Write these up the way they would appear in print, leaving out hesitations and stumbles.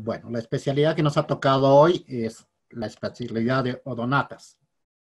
Bueno, la especialidad que nos ha tocado hoy es la especialidad de odonatas.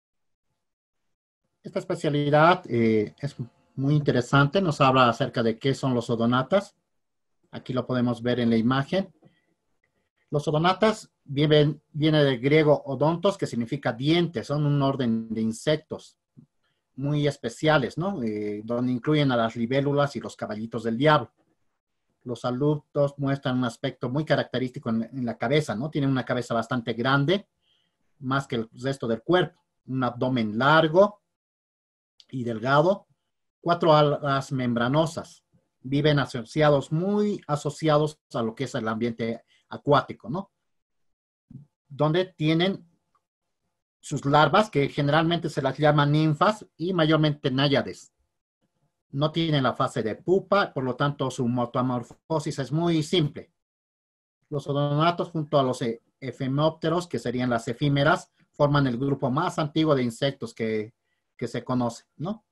Esta especialidad es muy interesante, nos habla acerca de qué son los odonatas. Aquí lo podemos ver en la imagen. Los odonatas viene del griego odontos, que significa dientes, son un orden de insectos muy especiales, ¿no? Donde incluyen a las libélulas y los caballitos del diablo. Los adultos muestran un aspecto muy característico en la cabeza, ¿no? Tienen una cabeza bastante grande, más que el resto del cuerpo, un abdomen largo y delgado, 4 alas membranosas. Viven muy asociados a lo que es el ambiente acuático, ¿no? Donde tienen sus larvas, que generalmente se las llama ninfas y mayormente náyades. No tienen la fase de pupa, por lo tanto su metamorfosis es muy simple. Los odonatos junto a los efemópteros, que serían las efímeras, forman el grupo más antiguo de insectos que se conoce, ¿no?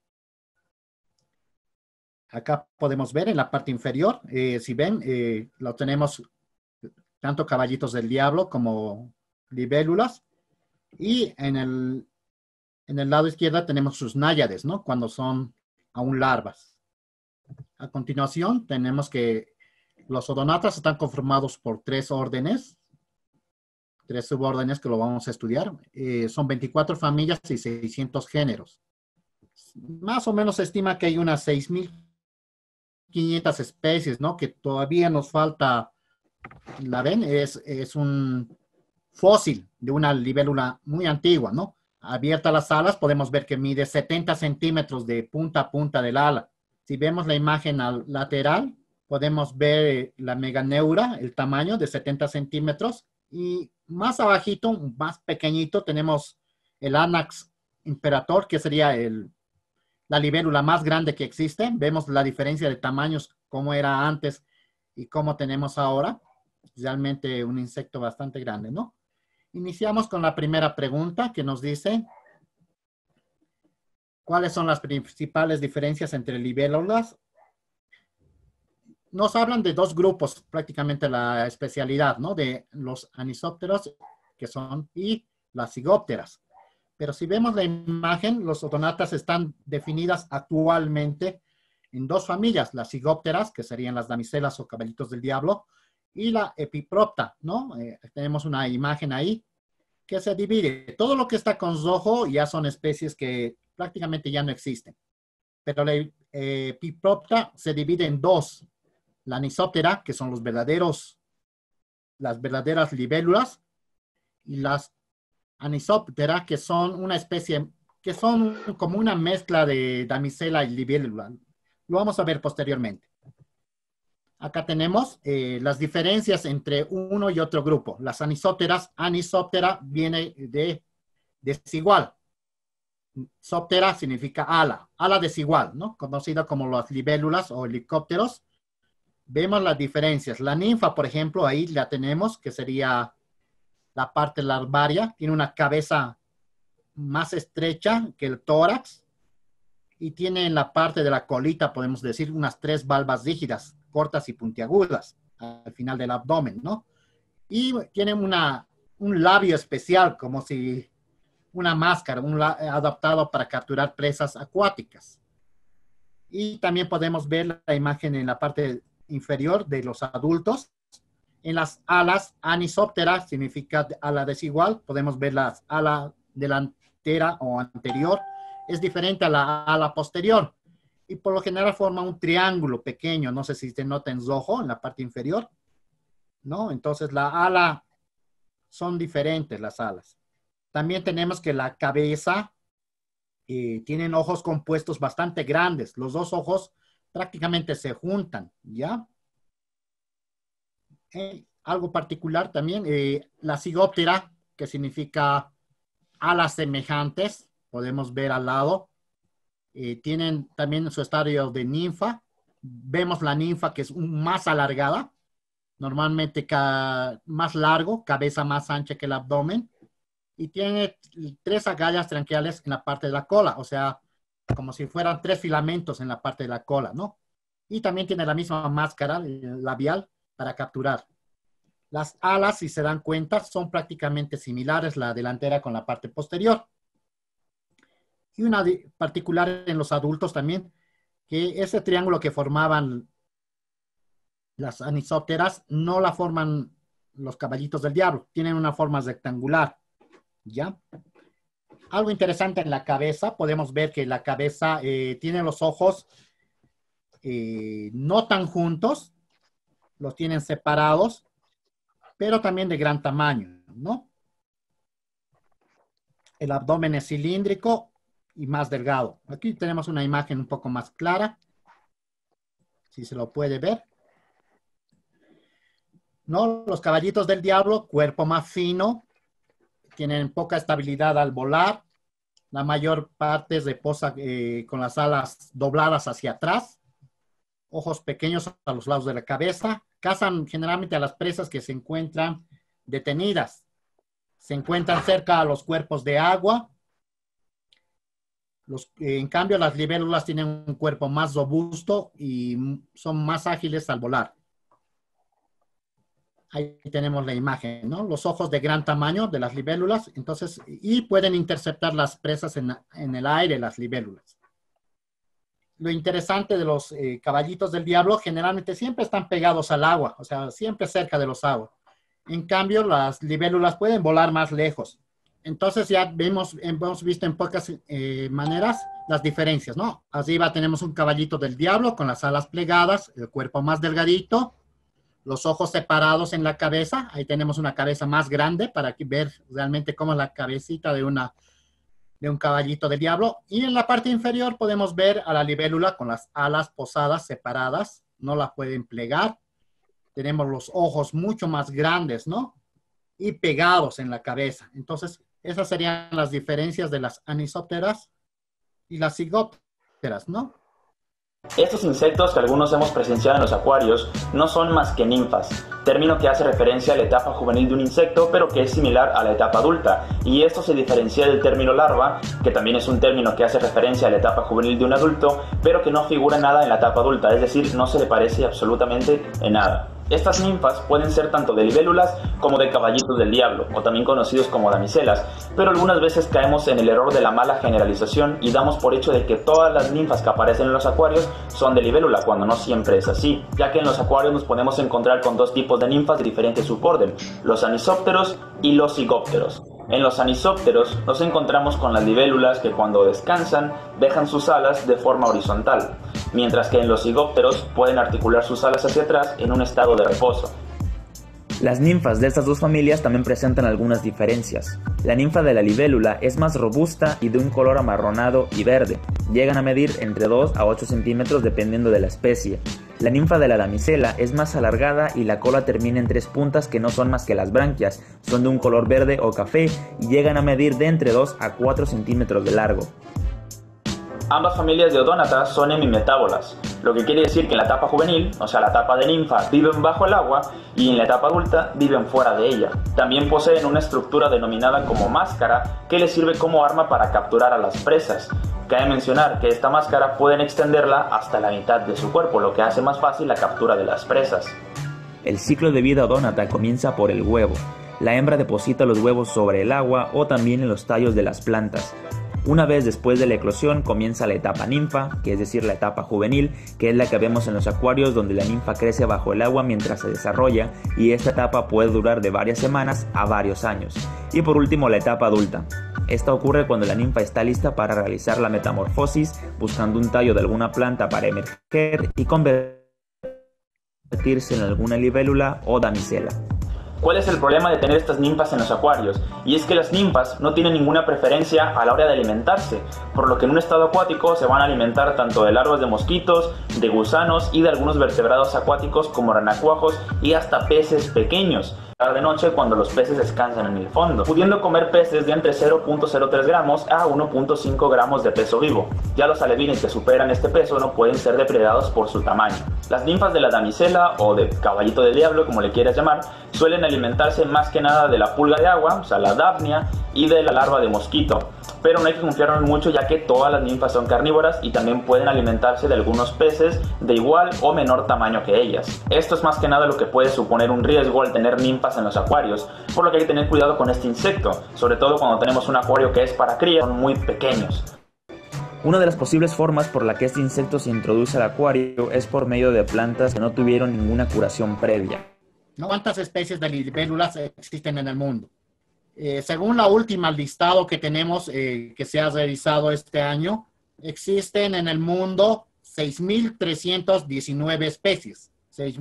Acá podemos ver en la parte inferior, si ven, lo tenemos tanto caballitos del diablo como libélulas. Y en el lado izquierdo tenemos sus náyades, ¿no? Cuando son aún larvas. A continuación tenemos que los odonatas están conformados por 3 órdenes, 3 subórdenes que lo vamos a estudiar. Son 24 familias y 600 géneros. Más o menos se estima que hay unas 6.500 especies, ¿no? Que todavía nos falta, ¿la ven? Es un fósil de una libélula muy antigua, ¿no? Abierta las alas, podemos ver que mide 70 centímetros de punta a punta del ala. Si vemos la imagen al lateral, podemos ver la meganeura, el tamaño de 70 centímetros. Y más abajito, más pequeñito, tenemos el Anax imperator, que sería la libélula más grande que existe. Vemos la diferencia de tamaños, cómo era antes y cómo tenemos ahora. Realmente un insecto bastante grande, ¿no? Iniciamos con la primera pregunta que nos dice, ¿cuáles son las principales diferencias entre libélulas? Nos hablan de 2 grupos, prácticamente la especialidad, ¿no? De los anisópteros, que son, y las zigópteras. Pero si vemos la imagen, los odonatas están definidas actualmente en 2 familias, las zigópteras, que serían las damiselas o caballitos del diablo, y la epipropta, ¿no? Tenemos una imagen ahí que se divide. Todo lo que está con rojo ya son especies que prácticamente ya no existen. Pero la epipropta se divide en 2. La anisóptera, que son las verdaderas libélulas, y las anisóptera, que son una especie, que son como una mezcla de damisela y libélula. Lo vamos a ver posteriormente. Acá tenemos las diferencias entre uno y otro grupo. Las anisópteras, anisóptera viene de desigual. Sóptera significa ala, ala desigual, ¿no? Conocida como las libélulas o helicópteros. Vemos las diferencias. La ninfa, por ejemplo, ahí la tenemos, que sería la parte larvaria. Tiene una cabeza más estrecha que el tórax y tiene en la parte de la colita, podemos decir, unas 3 valvas rígidas, cortas y puntiagudas al final del abdomen, ¿no? Y tiene un labio especial, como si una máscara, adaptado para capturar presas acuáticas. Y también podemos ver la imagen en la parte inferior de los adultos. En las alas, anisóptera significa ala desigual. Podemos ver las alas delantera o anterior. Es diferente a la ala posterior. Y por lo general forma un triángulo pequeño. No sé si se nota en rojo en la parte inferior, ¿no? Entonces la ala son diferentes las alas. También tenemos que la cabeza tienen ojos compuestos bastante grandes. Los 2 ojos prácticamente se juntan, ¿ya? Algo particular también, la zigóptera, que significa alas semejantes, podemos ver al lado. Tienen también su estadio de ninfa. Vemos la ninfa que es más alargada, normalmente más largo, cabeza más ancha que el abdomen. Y tiene 3 agallas tranquiales en la parte de la cola, o sea, como si fueran 3 filamentos en la parte de la cola, ¿no? Y también tiene la misma máscara labial para capturar. Las alas, si se dan cuenta, son prácticamente similares, la delantera con la parte posterior. Y una particular en los adultos también, que ese triángulo que formaban las anisópteras no la forman los caballitos del diablo, tienen una forma rectangular, ¿ya? Algo interesante en la cabeza, podemos ver que la cabeza tiene los ojos no tan juntos, los tienen separados, pero también de gran tamaño, ¿no? El abdomen es cilíndrico y más delgado. Aquí tenemos una imagen un poco más clara, si se lo puede ver. ¿No? Los caballitos del diablo, cuerpo más fino, tienen poca estabilidad al volar, la mayor parte reposa con las alas dobladas hacia atrás, ojos pequeños a los lados de la cabeza, cazan generalmente a las presas que se encuentran detenidas, se encuentran cerca a los cuerpos de agua. En cambio, las libélulas tienen un cuerpo más robusto y son más ágiles al volar. Ahí tenemos la imagen, ¿no? Los ojos de gran tamaño de las libélulas, entonces, y pueden interceptar las presas en el aire, las libélulas. Lo interesante de los caballitos del diablo, generalmente siempre están pegados al agua, o sea, siempre cerca de los aguas. En cambio, las libélulas pueden volar más lejos. Entonces ya hemos visto en pocas maneras las diferencias, ¿no? Arriba tenemos un caballito del diablo con las alas plegadas, el cuerpo más delgadito, los ojos separados en la cabeza. Ahí tenemos una cabeza más grande para ver realmente cómo es la cabecita de un caballito del diablo. Y en la parte inferior podemos ver a la libélula con las alas posadas, separadas. No las pueden plegar. Tenemos los ojos mucho más grandes, ¿no? Y pegados en la cabeza. Entonces, esas serían las diferencias de las anisópteras y las zigópteras, ¿no? Estos insectos que algunos hemos presenciado en los acuarios no son más que ninfas, término que hace referencia a la etapa juvenil de un insecto, pero que es similar a la etapa adulta, y esto se diferencia del término larva, que también es un término que hace referencia a la etapa juvenil de un adulto, pero que no figura nada en la etapa adulta, es decir, no se le parece absolutamente en nada. Estas ninfas pueden ser tanto de libélulas como de caballitos del diablo, o también conocidos como damiselas, pero algunas veces caemos en el error de la mala generalización y damos por hecho de que todas las ninfas que aparecen en los acuarios son de libélula, cuando no siempre es así, ya que en los acuarios nos podemos encontrar con dos tipos de ninfas de diferente suborden, los anisópteros y los zigópteros. En los anisópteros nos encontramos con las libélulas que cuando descansan dejan sus alas de forma horizontal, mientras que en los zigópteros pueden articular sus alas hacia atrás en un estado de reposo. Las ninfas de estas dos familias también presentan algunas diferencias. La ninfa de la libélula es más robusta y de un color amarronado y verde. Llegan a medir entre 2 a 8 centímetros dependiendo de la especie. La ninfa de la damisela es más alargada y la cola termina en 3 puntas que no son más que las branquias. Son de un color verde o café y llegan a medir de entre 2 a 4 centímetros de largo. Ambas familias de odónatas son hemimetábolas, lo que quiere decir que en la etapa juvenil, o sea la etapa de ninfa, viven bajo el agua y en la etapa adulta viven fuera de ella. También poseen una estructura denominada como máscara que les sirve como arma para capturar a las presas. Cabe mencionar que esta máscara pueden extenderla hasta la mitad de su cuerpo, lo que hace más fácil la captura de las presas. El ciclo de vida odónata comienza por el huevo. La hembra deposita los huevos sobre el agua o también en los tallos de las plantas. Una vez después de la eclosión comienza la etapa ninfa, que es decir la etapa juvenil, que es la que vemos en los acuarios donde la ninfa crece bajo el agua mientras se desarrolla, y esta etapa puede durar de varias semanas a varios años. Y por último la etapa adulta. Esta ocurre cuando la ninfa está lista para realizar la metamorfosis, buscando un tallo de alguna planta para emerger y convertirse en alguna libélula o damisela. ¿Cuál es el problema de tener estas ninfas en los acuarios? Y es que las ninfas no tienen ninguna preferencia a la hora de alimentarse, por lo que en un estado acuático se van a alimentar tanto de larvas de mosquitos, de gusanos y de algunos vertebrados acuáticos como renacuajos y hasta peces pequeños. De noche cuando los peces descansan en el fondo, pudiendo comer peces de entre 0.03 gramos a 1.5 gramos de peso vivo. Ya los alevines que superan este peso no pueden ser depredados por su tamaño. Las ninfas de la damisela o de caballito del diablo, como le quieras llamar, suelen alimentarse más que nada de la pulga de agua, o sea la dafnia, y de la larva de mosquito. pero no hay que confiarnos mucho ya que todas las ninfas son carnívoras y también pueden alimentarse de algunos peces de igual o menor tamaño que ellas. Esto es más que nada lo que puede suponer un riesgo al tener ninfas en los acuarios, por lo que hay que tener cuidado con este insecto, sobre todo cuando tenemos un acuario que es para cría, son muy pequeños. Una de las posibles formas por la que este insecto se introduce al acuario es por medio de plantas que no tuvieron ninguna curación previa. ¿Cuántas especies de libélulas existen en el mundo? Según la última listado que tenemos, que se ha realizado este año, existen en el mundo 6.319 especies.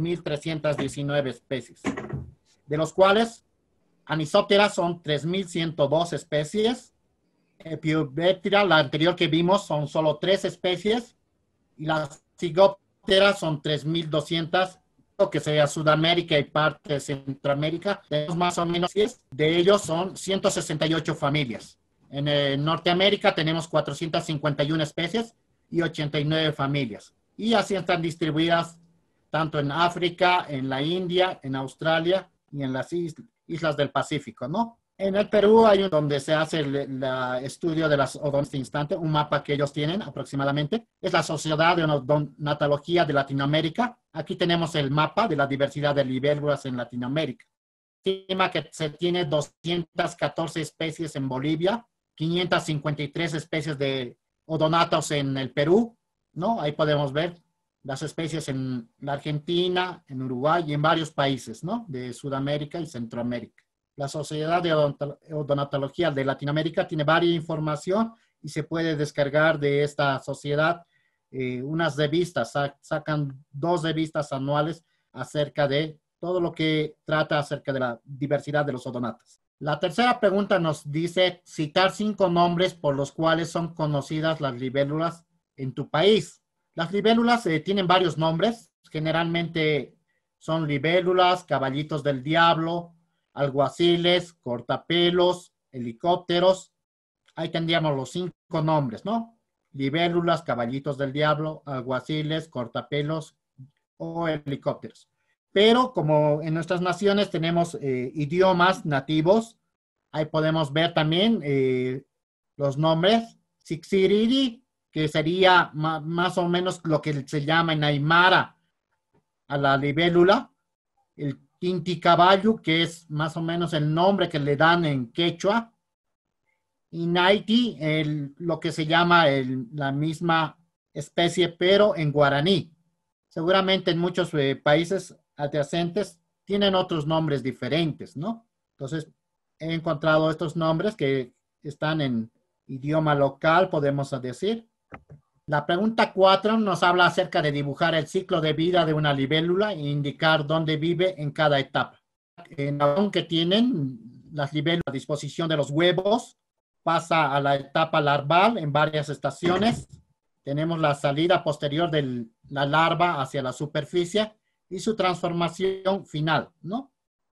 6.319 especies. De los cuales, Anisoptera son 3.102 especies. Epiobacteria, la anterior que vimos, son solo 3 especies. Y las Zygoptera son 3.200, que sería Sudamérica y parte de Centroamérica. Tenemos más o menos 10. De ellos son 168 familias. En Norteamérica tenemos 451 especies y 89 familias. Y así están distribuidas tanto en África, en la India, en Australia y en las islas del Pacífico, ¿no? En el Perú hay donde se hace el estudio de las odonatas en este instante, un mapa que ellos tienen aproximadamente. Es la Sociedad de Odonatología de Latinoamérica. Aquí tenemos el mapa de la diversidad de libélulas en Latinoamérica. Se estima que se tiene 214 especies en Bolivia, 553 especies de odonatos en el Perú, ¿no? Ahí podemos ver las especies en la Argentina, en Uruguay y en varios países, ¿no? De Sudamérica y Centroamérica. La Sociedad de Odontología de Latinoamérica tiene varias información y se puede descargar de esta sociedad unas revistas. Sacan 2 revistas anuales acerca de todo lo que trata acerca de la diversidad de los odonatas. La tercera pregunta nos dice citar 5 nombres por los cuales son conocidas las libélulas en tu país. Las libélulas tienen varios nombres. Generalmente son libélulas, caballitos del diablo, alguaciles, cortapelos, helicópteros. Ahí tendríamos los 5 nombres, ¿no? Libélulas, caballitos del diablo, alguaciles, cortapelos o helicópteros. Pero como en nuestras naciones tenemos idiomas nativos, ahí podemos ver también los nombres. Sixiriri, que sería más o menos lo que se llama en Aymara a la libélula. El Tinticaballo, que es más o menos el nombre que le dan en quechua. Y Naiti, lo que se llama la misma especie, pero en guaraní. Seguramente en muchos países adyacentes tienen otros nombres diferentes, ¿no? Entonces, he encontrado estos nombres que están en idioma local, podemos decir. La pregunta 4 nos habla acerca de dibujar el ciclo de vida de una libélula e indicar dónde vive en cada etapa. En la que tienen las libélulas a disposición de los huevos, pasa a la etapa larval en varias estaciones. Tenemos la salida posterior de la larva hacia la superficie y su transformación final, ¿no?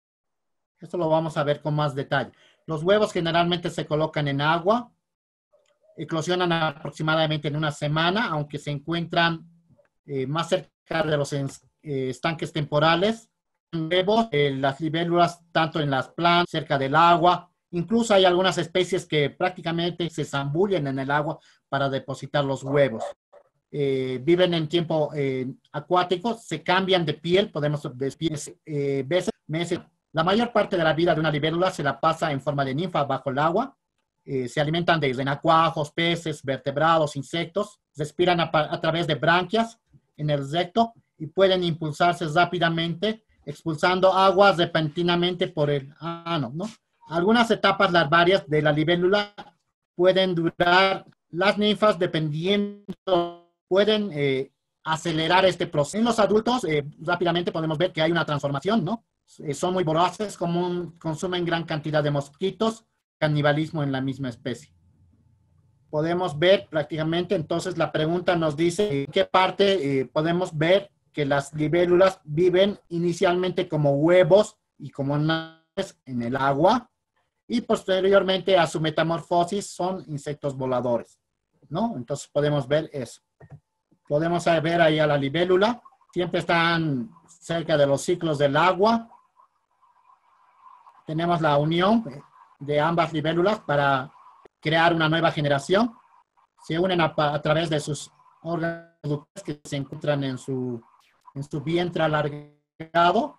Esto lo vamos a ver con más detalle. Los huevos generalmente se colocan en agua, eclosionan aproximadamente en una semana, aunque se encuentran más cerca de los estanques temporales. Huevos, las libélulas, tanto en las plantas, cerca del agua. Incluso hay algunas especies que prácticamente se zambullen en el agua para depositar los huevos. Viven en tiempo acuático, se cambian de piel, podemos ver meses. La mayor parte de la vida de una libélula se la pasa en forma de ninfa bajo el agua. Se alimentan de renacuajos, peces, vertebrados, insectos. Respiran a través de branquias en el recto y pueden impulsarse rápidamente, expulsando agua repentinamente por el ano, ¿no? Algunas etapas larvarias de la libélula pueden durar, las ninfas dependiendo, pueden acelerar este proceso. En los adultos, rápidamente podemos ver que hay una transformación, ¿no? Son muy voraces, consumen gran cantidad de mosquitos, canibalismo en la misma especie. Podemos ver prácticamente, entonces la pregunta nos dice en qué parte podemos ver que las libélulas viven inicialmente como huevos y como naves en el agua y posteriormente a su metamorfosis son insectos voladores, ¿no? Entonces podemos ver eso. Podemos ver ahí a la libélula, siempre están cerca de los ciclos del agua. Tenemos la unión de ambas libélulas para crear una nueva generación, se unen a través de sus órganos que se encuentran en su vientre alargado.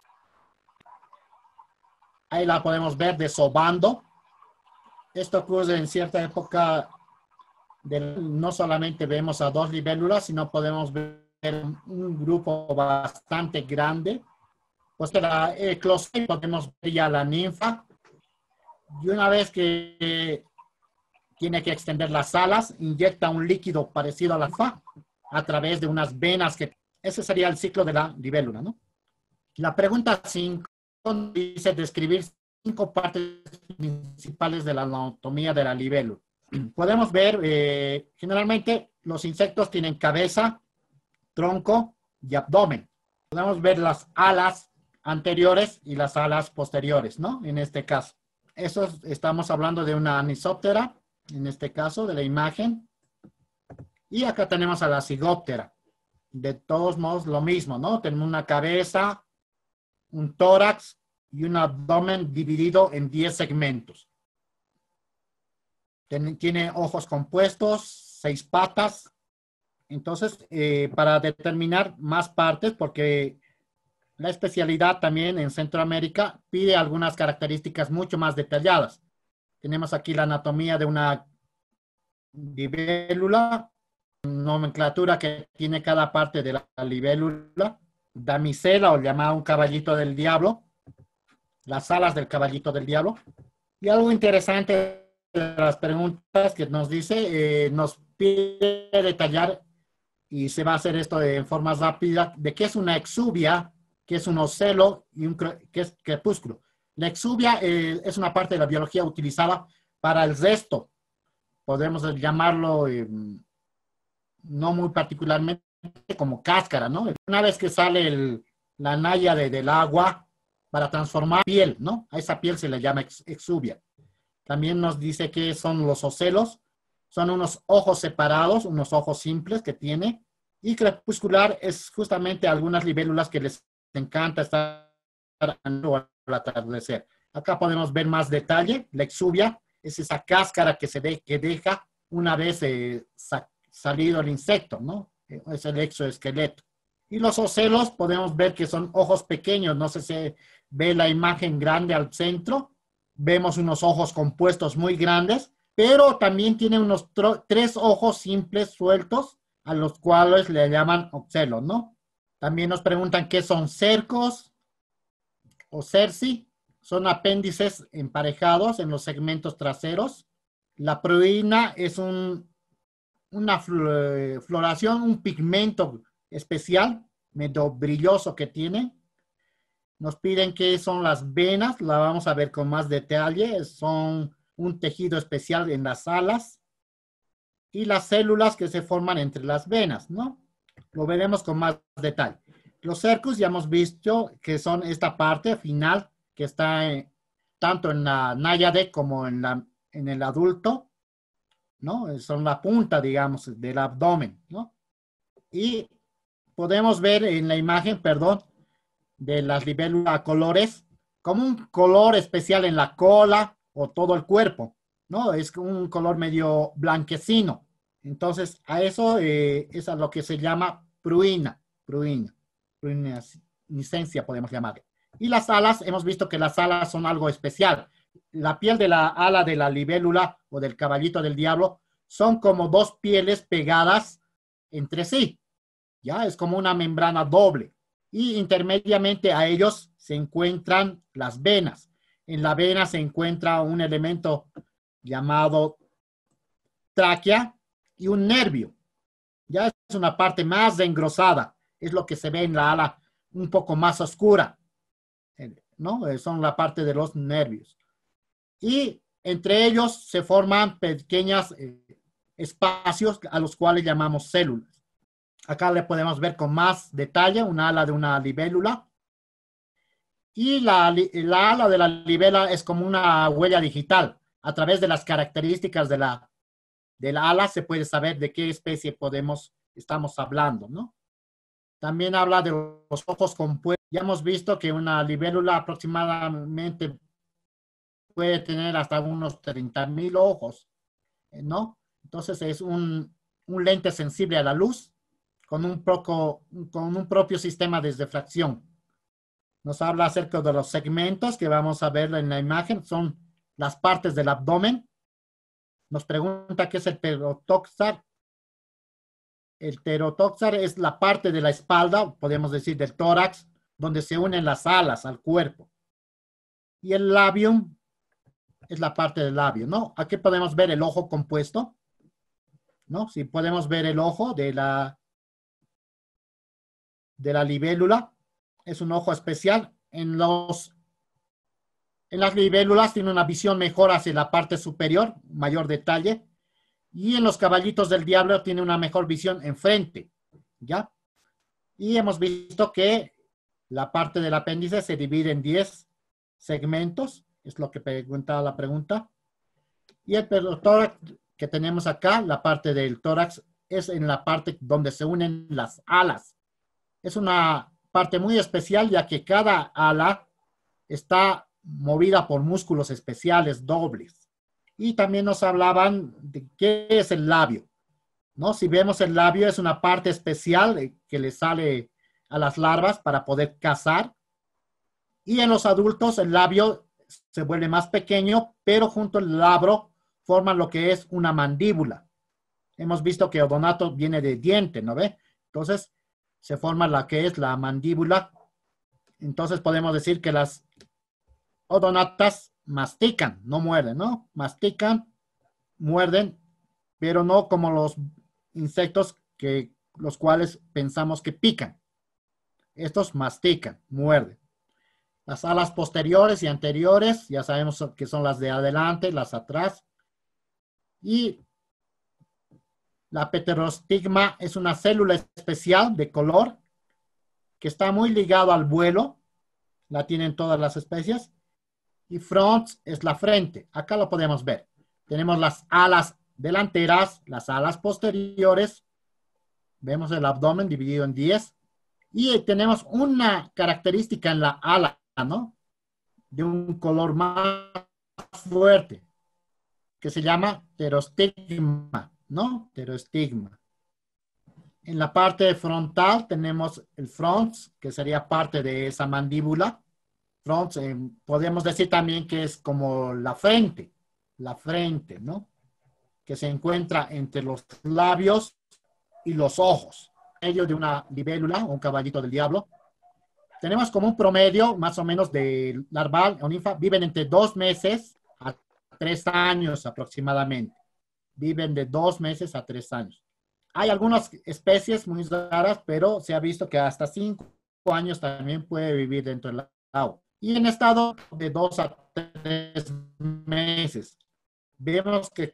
Ahí la podemos ver desobando. Esto ocurre en cierta época. No solamente vemos a 2 libélulas, sino podemos ver un grupo bastante grande. Pues que la eclosión podemos ver ya la ninfa. Y una vez que tiene que extender las alas, inyecta un líquido parecido a la ninfa a través de unas venas que... Ese sería el ciclo de la libélula, ¿no? La pregunta 5 dice describir 5 partes principales de la anatomía de la libélula. Podemos ver, generalmente los insectos tienen cabeza, tronco y abdomen. Podemos ver las alas anteriores y las alas posteriores, ¿no? En este caso. Eso estamos hablando de una anisóptera, en este caso, de la imagen. Y acá tenemos a la cigóptera. De todos modos, lo mismo, ¿no? Tenemos una cabeza, un tórax y un abdomen dividido en 10 segmentos. Tiene ojos compuestos, 6 patas. Entonces, para determinar más partes, porque la especialidad también en Centroamérica pide algunas características mucho más detalladas. Tenemos aquí la anatomía de una libélula, nomenclatura que tiene cada parte de la libélula, damisela o llamada un caballito del diablo, las alas del caballito del diablo. Y algo interesante de las preguntas que nos dice, nos pide detallar, y se va a hacer esto en forma rápida, de qué es una exuvia, qué es un ocelo y qué es crepúsculo. La exuvia es una parte de la biología utilizada para el resto. Podemos llamarlo, no muy particularmente, como cáscara, ¿no? Una vez que sale la naya del agua para transformar piel, ¿no? A esa piel se le llama exuvia. También nos dice que son los ocelos. Son unos ojos separados, unos ojos simples que tiene. Y crepuscular es justamente algunas libélulas que les encanta estar al atardecer. Acá podemos ver más detalle. La exuvia es esa cáscara que deja una vez salido el insecto, ¿no? Es el exoesqueleto. Y los ocelos podemos ver que son ojos pequeños. No sé si ve la imagen grande al centro. Vemos unos ojos compuestos muy grandes, pero también tiene unos 3 ojos simples sueltos, a los cuales le llaman ocelos, ¿no? También nos preguntan qué son cercos o cerci. Son apéndices emparejados en los segmentos traseros. La pruina es una floración, un pigmento especial, medio brilloso que tiene. Nos piden qué son las venas, la vamos a ver con más detalle. Son un tejido especial en las alas y las células que se forman entre las venas, ¿no? Lo veremos con más detalle. Los cercos ya hemos visto que son esta parte final que está tanto en la náyade como en el adulto, ¿no? Son la punta, digamos, del abdomen, ¿no? Y podemos ver en la imagen, perdón, de las libélulas a colores, como un color especial en la cola o todo el cuerpo, ¿no? Es un color medio blanquecino. Entonces, a eso es a lo que se llama pruinescencia, podemos llamarle. Y las alas, hemos visto que las alas son algo especial. La piel de la ala de la libélula o del caballito del diablo son como 2 pieles pegadas entre sí. Ya es como una membrana doble. Y intermediamente a ellos se encuentran las venas. En la vena se encuentra un elemento llamado tráquea y un nervio. Ya es una parte más engrosada. Es lo que se ve en la ala un poco más oscura, ¿no? Son la parte de los nervios. Y entre ellos se forman pequeños espacios a los cuales llamamos células. Acá le podemos ver con más detalle un ala de una libélula. Y la ala de la libélula es como una huella digital. A través de las características de la ala se puede saber de qué especie estamos hablando, ¿no? También habla de los ojos compuestos. Ya hemos visto que una libélula aproximadamente puede tener hasta unos 30.000 ojos, ¿no? Entonces es un lente sensible a la luz con un propio sistema de refracción. Nos habla acerca de los segmentos que vamos a ver en la imagen, son las partes del abdomen. Nos pregunta qué es el pterotóxar. El pterotóxar es la parte de la espalda, podemos decir del tórax, donde se unen las alas al cuerpo. Y el labium es la parte del labio, ¿no? Aquí podemos ver el ojo compuesto, ¿no? Si podemos ver el ojo de la libélula, es un ojo especial. En las libélulas tiene una visión mejor hacia la parte superior, mayor detalle, y en los caballitos del diablo tiene una mejor visión enfrente, ¿ya? Y hemos visto que la parte del apéndice se divide en 10 segmentos, es lo que preguntaba la pregunta. Y el pterotórax que tenemos acá, la parte del tórax, es en la parte donde se unen las alas. Es una parte muy especial ya que cada ala está movida por músculos especiales dobles. Y también nos hablaban de qué es el labio, ¿no? Si vemos el labio es una parte especial que le sale a las larvas para poder cazar. Y en los adultos el labio se vuelve más pequeño, pero junto al labro forman lo que es una mandíbula. Hemos visto que odonato viene de diente, ¿no ve? Entonces se forma la que es la mandíbula. Entonces podemos decir que las odonatas mastican, no muerden, ¿no? Mastican, muerden, pero no como los insectos que los cuales pensamos que pican. Estos mastican, muerden. Las alas posteriores y anteriores, ya sabemos que son las de adelante, las atrás. Y la pterostigma es una célula especial de color que está muy ligado al vuelo. La tienen todas las especies. Y frons es la frente. Acá lo podemos ver. Tenemos las alas delanteras, las alas posteriores. Vemos el abdomen dividido en 10. Y tenemos una característica en la ala, ¿no? De un color más fuerte, que se llama pterostigma, ¿no? Pterostigma. En la parte frontal tenemos el frons, que sería parte de esa mandíbula. Front, podemos decir también que es como la frente, ¿no? Que se encuentra entre los labios y los ojos, en medio de una libélula o un caballito del diablo. Tenemos como un promedio más o menos de larval o ninfa, viven entre 2 meses a 3 años aproximadamente. Viven de 2 meses a 3 años. Hay algunas especies muy raras, pero se ha visto que hasta 5 años también puede vivir dentro del agua. Y en estado de 2 a 3 meses. Vemos que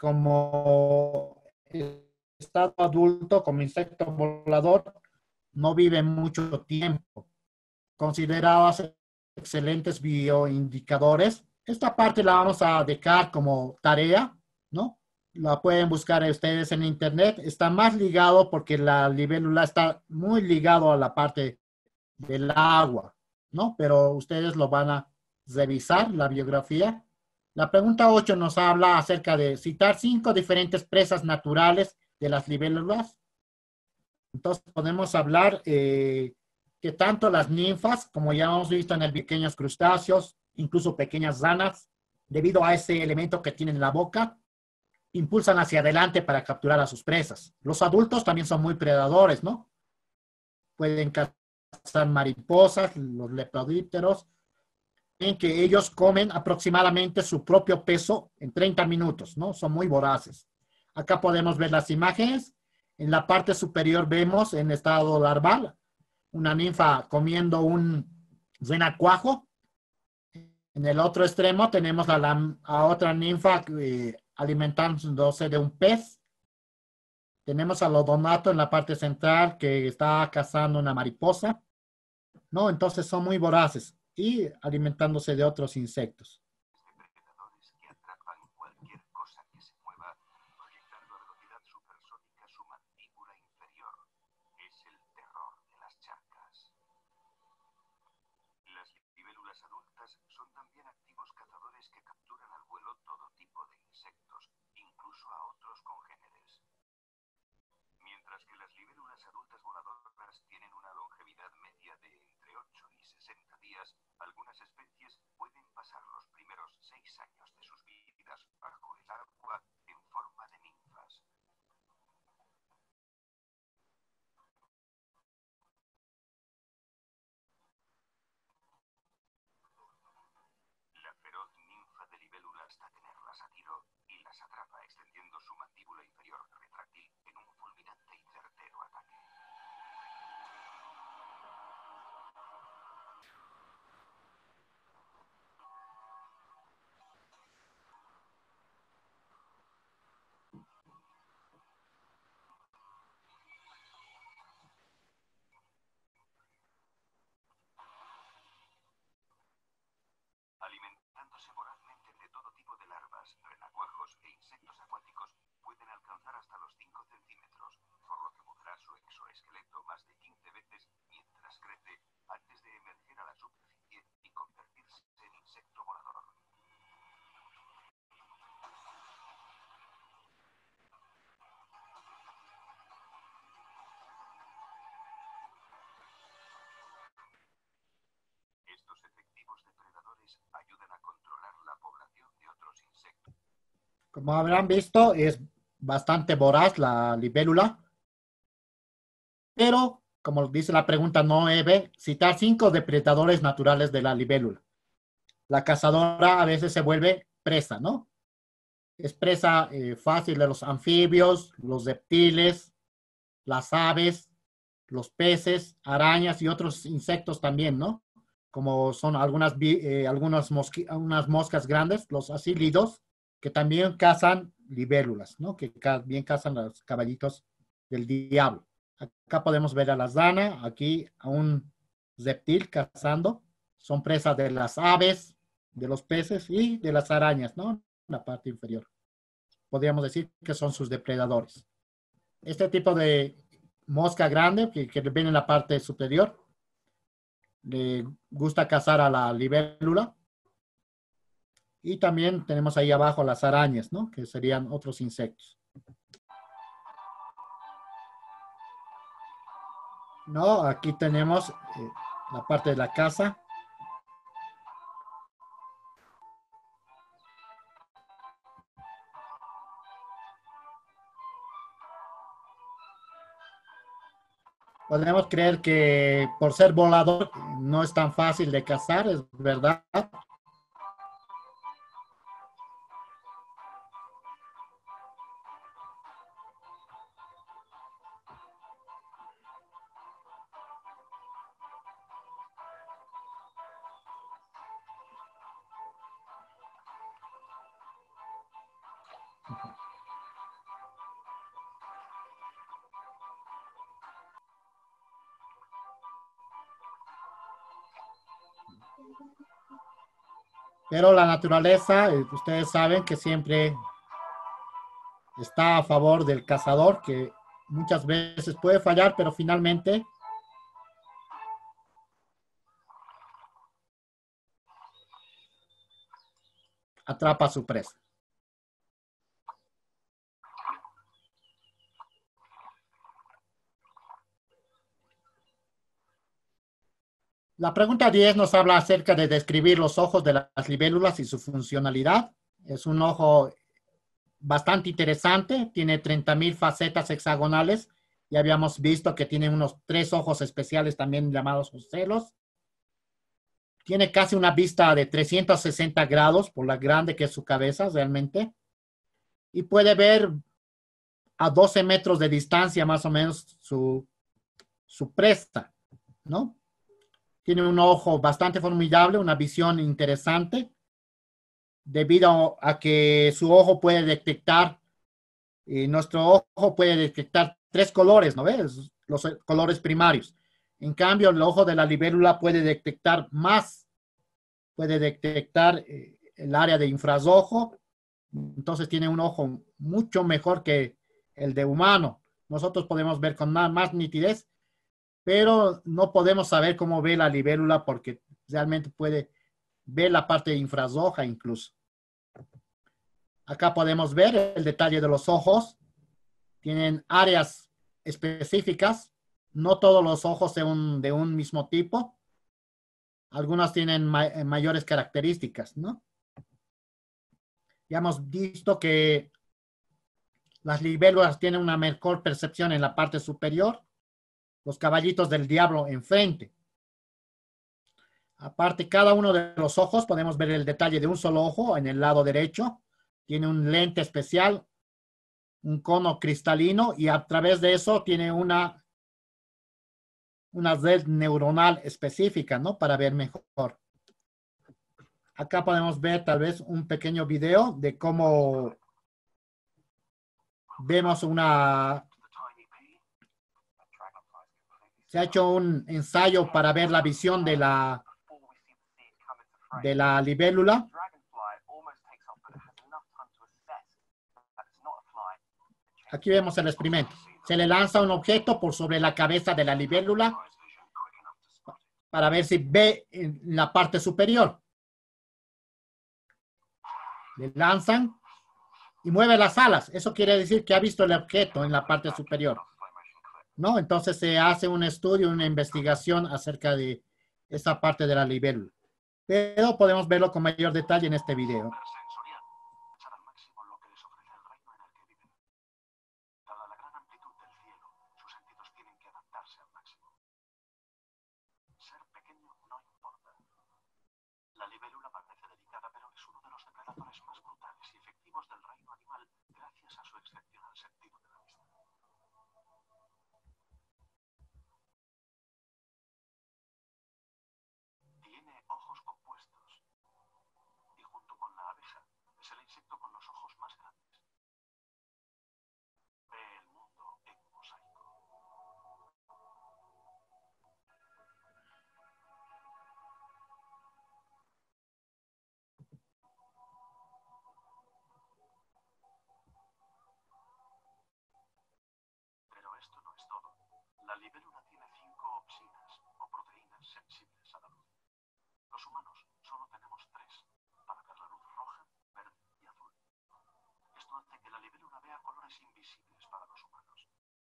como estado adulto, como insecto volador, no vive mucho tiempo. Considerados excelentes bioindicadores. Esta parte la vamos a dejar como tarea, ¿no? La pueden buscar ustedes en internet. Está más ligado porque la libélula está muy ligado a la parte del agua, ¿no? Pero ustedes lo van a revisar, la biografía. La pregunta 8 nos habla acerca de citar 5 diferentes presas naturales de las libélulas. Entonces podemos hablar que tanto las ninfas, como ya hemos visto en el pequeños crustáceos, incluso pequeñas ranas, debido a ese elemento que tienen en la boca, impulsan hacia adelante para capturar a sus presas. Los adultos también son muy predadores, ¿no? Pueden cazar mariposas, los lepidópteros, en que ellos comen aproximadamente su propio peso en 30 minutos, ¿no? Son muy voraces. Acá podemos ver las imágenes. En la parte superior vemos en estado larval una ninfa comiendo un renacuajo. En el otro extremo tenemos a otra ninfa alimentándose de un pez. Tenemos al odonato en la parte central que está cazando una mariposa, ¿no? Entonces son muy voraces y alimentándose de otros insectos. Depredadores que atrapan cualquier cosa que se mueva, proyectando a velocidad supersónica su mandíbula inferior. Es el terror de las charcas. Las libélulas adultas son también activos cazadores que capturan a Algunas especies pueden pasar los primeros 6 años de sus vidas bajo el agua en forma de ninfas. La feroz ninfa de libélula hasta tenerlas a tiro y las atrapa extendiendo su mandíbula inferior retráctil en un fulminante y certero ataque. Alimentándose vorazmente de todo tipo de larvas, renacuajos e insectos acuáticos, pueden alcanzar hasta los 5 centímetros, por lo que mudará su exoesqueleto más de 15 veces mientras crece, antes de emerger a la superficie y convertirse en insecto volador. Estos efectivos depredadores ayudan a controlar la población de otros insectos. Como habrán visto, es bastante voraz la libélula, pero, como dice la pregunta, no debe citar 5 depredadores naturales de la libélula. La cazadora a veces se vuelve presa, ¿no? Es presa fácil de los anfibios, los reptiles, las aves, los peces, arañas y otros insectos también, ¿no? Como son algunas moscas grandes, los asílidos, que también cazan libélulas, ¿no? Que bien cazan los caballitos del diablo. Acá podemos ver a la rana, aquí a un reptil cazando. Son presas de las aves, de los peces y de las arañas, ¿no? La parte inferior. Podríamos decir que son sus depredadores. Este tipo de mosca grande, que viene en la parte superior, le gusta cazar a la libélula. Y también tenemos ahí abajo las arañas, ¿no? Que serían otros insectos. No, aquí tenemos la parte de la casa. Podemos creer que por ser volador no es tan fácil de cazar, es verdad. Pero la naturaleza, ustedes saben que siempre está a favor del cazador, que muchas veces puede fallar, pero finalmente atrapa a su presa. La pregunta 10 nos habla acerca de describir los ojos de las libélulas y su funcionalidad. Es un ojo bastante interesante, tiene 30,000 facetas hexagonales. Ya habíamos visto que tiene unos 3 ojos especiales también llamados ocelos. Tiene casi una vista de 360 grados por la grande que es su cabeza realmente. Y puede ver a 12 metros de distancia más o menos su presa, ¿no? Tiene un ojo bastante formidable, una visión interesante, debido a que su ojo puede detectar, nuestro ojo puede detectar 3 colores, ¿no ves? Los colores primarios. En cambio, el ojo de la libélula puede detectar más, puede detectar el área de infrarrojo, entonces tiene un ojo mucho mejor que el de humano. Nosotros podemos ver con más nitidez, pero no podemos saber cómo ve la libélula porque realmente puede ver la parte infrarroja incluso. Acá podemos ver el detalle de los ojos. Tienen áreas específicas. No todos los ojos son de un mismo tipo. Algunas tienen mayores características, ¿no? Ya hemos visto que las libélulas tienen una mejor percepción en la parte superior, los caballitos del diablo enfrente. Aparte, cada uno de los ojos, podemos ver el detalle de un solo ojo en el lado derecho. Tiene un lente especial, un cono cristalino, y a través de eso tiene una red neuronal específica, ¿no? Para ver mejor. Acá podemos ver tal vez un pequeño video de cómo vemos se ha hecho un ensayo para ver la visión de la libélula. Aquí vemos el experimento. Se le lanza un objeto por sobre la cabeza de la libélula para ver si ve en la parte superior. Le lanzan y mueve las alas. Eso quiere decir que ha visto el objeto en la parte superior, ¿no? Entonces se hace un estudio, una investigación acerca de esa parte de la libélula. Pero podemos verlo con mayor detalle en este video. Usar al máximo lo que les ofrece el reino en el que viven. Dada la gran amplitud del cielo, sus sentidos tienen que adaptarse al máximo. Ser pequeño no importa. La libélula parece delicada, pero es uno de los depredadores más brutales y efectivos del reino animal gracias a su excepcional sentido de la vista. Tiene ojos compuestos y junto con la abeja es el insecto con los ojos más grandes. Ve el mundo en mosaico. Pero esto no es todo. La libélula tiene 5 opsinas o proteínas sensibles a la luz. Los humanos solo tenemos 3 para ver la luz roja, verde y azul. Esto hace que la libélula vea colores invisibles para los humanos.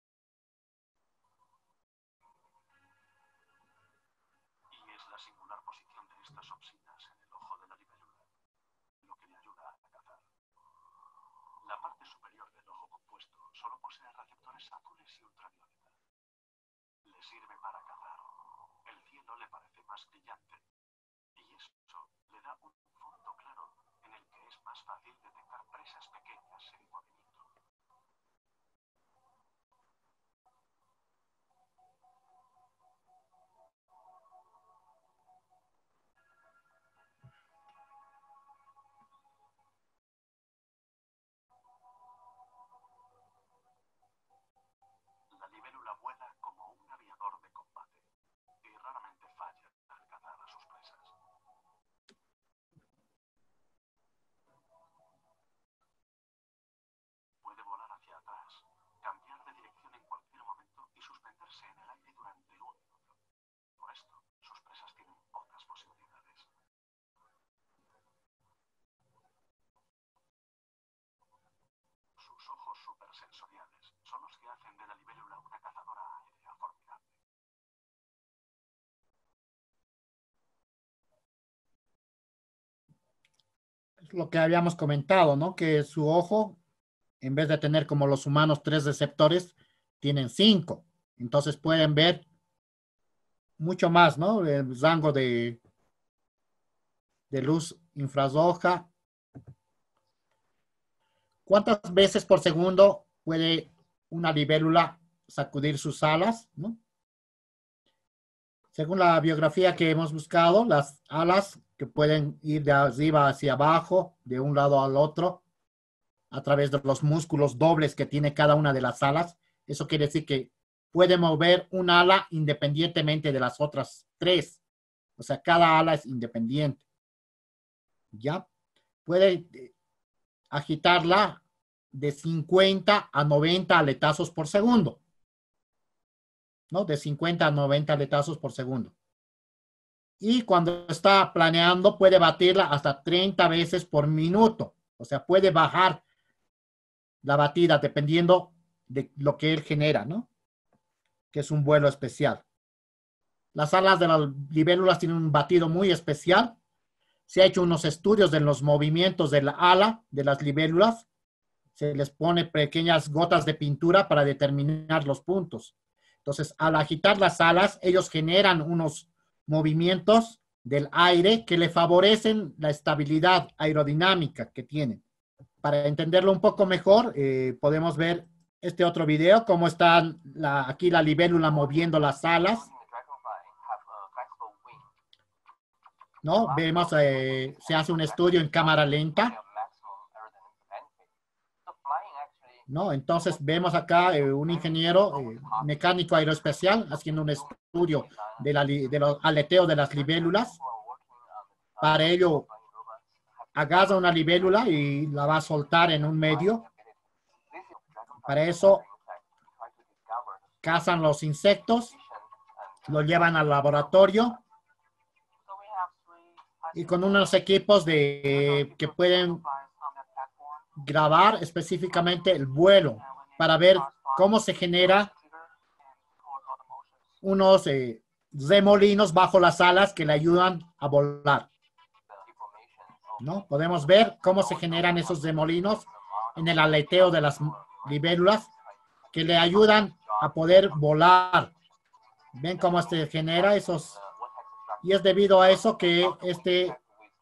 Y es la singular posición de estas opsinas en el ojo de la libélula lo que le ayuda a cazar. La parte superior del ojo compuesto solo posee receptores azules y ultravioleta. Le sirve para cazar. El cielo le parece más brillante y eso le da un fondo claro en el que es más fácil detectar presas pequeñas en movimiento. La libélula vuela como un aviador de combate y raramente falla al cazar a sus presas. Puede volar hacia atrás, cambiar de dirección en cualquier momento y suspenderse en el aire durante un minuto. Por esto, sus presas tienen pocas posibilidades. Sus ojos supersensoriales son los que hacen de la libélula una cazadora aérea formidable. Es lo que habíamos comentado, ¿no? Que su ojo, en vez de tener como los humanos 3 receptores, tienen 5. Entonces pueden ver mucho más, ¿no? El rango de luz infrarroja. ¿Cuántas veces por segundo puede una libélula sacudir sus alas, ¿no? Según la biografía que hemos buscado, las alas que pueden ir de arriba hacia abajo, de un lado al otro, a través de los músculos dobles que tiene cada una de las alas. Eso quiere decir que puede mover un ala independientemente de las otras 3. O sea, cada ala es independiente. ¿Ya? Puede agitarla de 50 a 90 aletazos por segundo, ¿no? De 50 a 90 aletazos por segundo. Y cuando está planeando, puede batirla hasta 30 veces por minuto. O sea, puede bajar la batida dependiendo de lo que él genera, ¿no? Que es un vuelo especial. Las alas de las libélulas tienen un batido muy especial. Se ha hecho unos estudios de los movimientos de la ala de las libélulas. Se les pone pequeñas gotas de pintura para determinar los puntos. Entonces, al agitar las alas, ellos generan unos movimientos del aire que le favorecen la estabilidad aerodinámica que tienen. Para entenderlo un poco mejor, podemos ver este otro video, cómo está aquí la libélula moviendo las alas. ¿No? Vemos, se hace un estudio en cámara lenta. ¿No? Entonces vemos acá un ingeniero mecánico aeroespacial haciendo un estudio de los aleteos de las libélulas. Para ello, agarra una libélula y la va a soltar en un medio. Para eso, cazan los insectos, lo llevan al laboratorio y con unos equipos que pueden grabar específicamente el vuelo para ver cómo se genera unos remolinos bajo las alas que le ayudan a volar. ¿No? Podemos ver cómo se generan esos remolinos en el aleteo de las libélulas que le ayudan a poder volar. ¿Ven cómo se genera esos? Y es debido a eso que este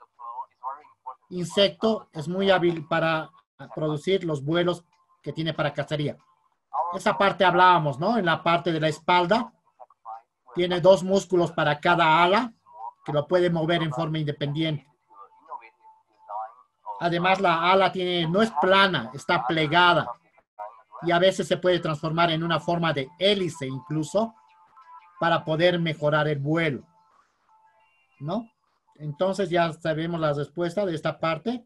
insecto es muy hábil para producir los vuelos que tiene para cacería. Esa parte hablábamos, ¿no? En la parte de la espalda tiene dos músculos para cada ala que lo puede mover en forma independiente. Además, la ala no es plana, está plegada y a veces se puede transformar en una forma de hélice incluso para poder mejorar el vuelo, ¿no? Entonces ya sabemos la respuesta de esta parte.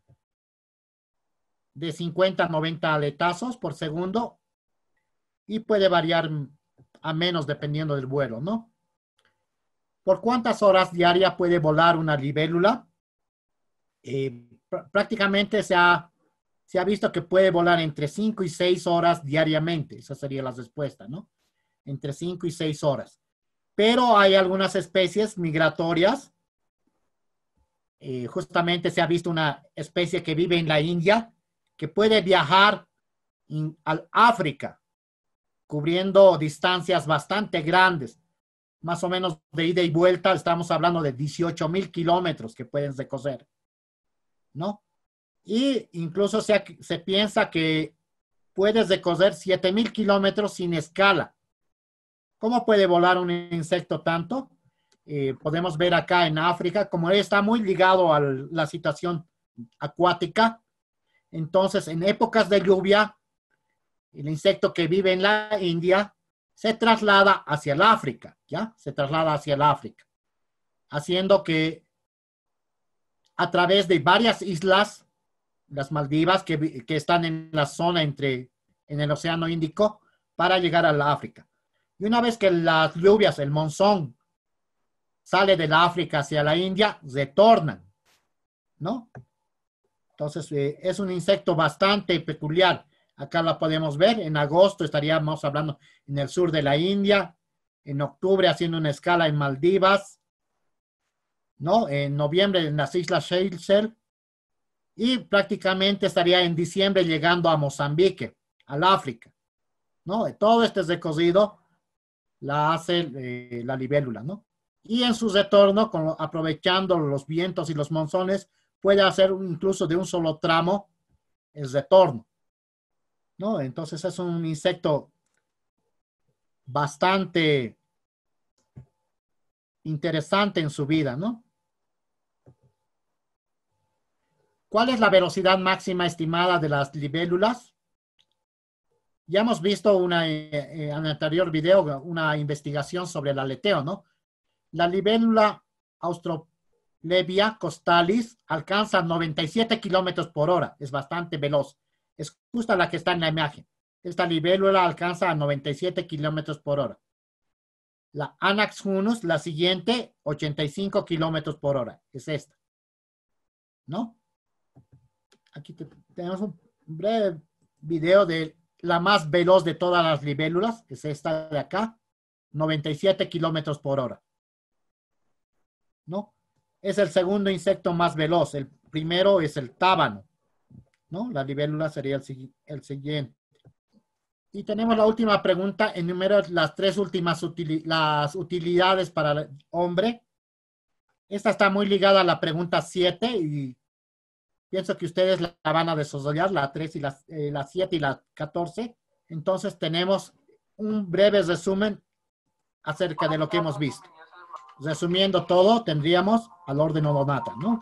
De 50 a 90 aletazos por segundo y puede variar a menos dependiendo del vuelo, ¿no? ¿Por cuántas horas diarias puede volar una libélula? Prácticamente se ha visto que puede volar entre 5 y 6 horas diariamente. Esa sería la respuesta, ¿no? Entre 5 y 6 horas. Pero hay algunas especies migratorias. Justamente se ha visto una especie que vive en la India que puede viajar al África, cubriendo distancias bastante grandes. Más o menos de ida y vuelta, estamos hablando de 18,000 kilómetros que pueden recorrer, ¿no? Y incluso se piensa que puedes recorrer 7,000 kilómetros sin escala. ¿Cómo puede volar un insecto tanto? Podemos ver acá en África, como está muy ligado a la situación acuática. Entonces, en épocas de lluvia, el insecto que vive en la India se traslada hacia el África, ¿ya? Se traslada hacia el África, haciendo que a través de varias islas, las Maldivas, que están en la zona en el Océano Índico, para llegar a la África. Y una vez que las lluvias, el monzón, sale de la África hacia la India, retornan, ¿no? Entonces, es un insecto bastante peculiar. Acá la podemos ver. En agosto estaríamos hablando en el sur de la India. En octubre haciendo una escala en Maldivas. ¿No? En noviembre en las Islas Seychelles. Y prácticamente estaría en diciembre llegando a Mozambique, al África. ¿No? Todo este recorrido la hace la libélula, ¿no? Y en su retorno, aprovechando los vientos y los monzones, puede hacer incluso de un solo tramo el retorno, ¿no? Entonces es un insecto bastante interesante en su vida, ¿no? ¿Cuál es la velocidad máxima estimada de las libélulas? Ya hemos visto en el anterior video una investigación sobre el aleteo, ¿no? La libélula Austrolebia costalis alcanza 97 kilómetros por hora. Es bastante veloz. Es justo la que está en la imagen. Esta libélula alcanza a 97 kilómetros por hora. La Anax Hunus, la siguiente, 85 kilómetros por hora. Es esta, ¿no? Aquí tenemos un breve video de la más veloz de todas las libélulas, que es esta de acá. 97 kilómetros por hora, ¿no? Es el segundo insecto más veloz. El primero es el tábano, ¿no? La libélula sería el siguiente. Y tenemos la última pregunta. Enumero las tres últimas las utilidades para el hombre. Esta está muy ligada a la pregunta 7 y pienso que ustedes la van a desarrollar, la 3 y la 7 y la 14. Entonces tenemos un breve resumen acerca de lo que hemos visto. Resumiendo todo, tendríamos al orden Odonata, ¿no?